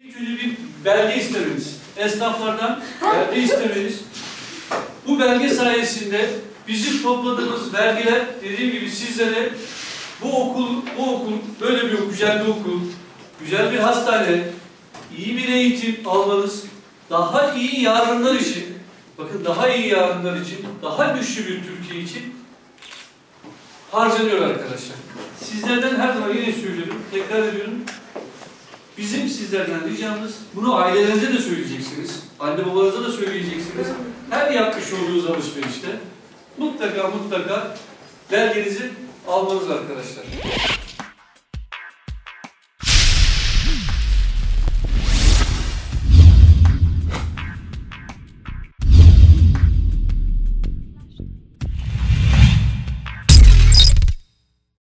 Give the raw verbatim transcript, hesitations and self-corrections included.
İlk önce bir belge istemeniz, esnaflardan belge istemeniz. Bu belge sayesinde bizim topladığımız vergiler, dediğim gibi sizlere bu okul, bu okul böyle bir güzel bir okul, güzel bir hastane, iyi bir eğitim almanız, daha iyi yarınlar için, bakın daha iyi yarınlar için, daha güçlü bir Türkiye için harcanıyor arkadaşlar. Sizlerden her zaman yine söylüyorum, tekrar ediyorum. Bizim sizlerden ricamız, bunu ailelerinize de söyleyeceksiniz, anne babalarınıza da söyleyeceksiniz. Her yapmış olduğunuz alışverişte mutlaka mutlaka belgenizi almanız arkadaşlar.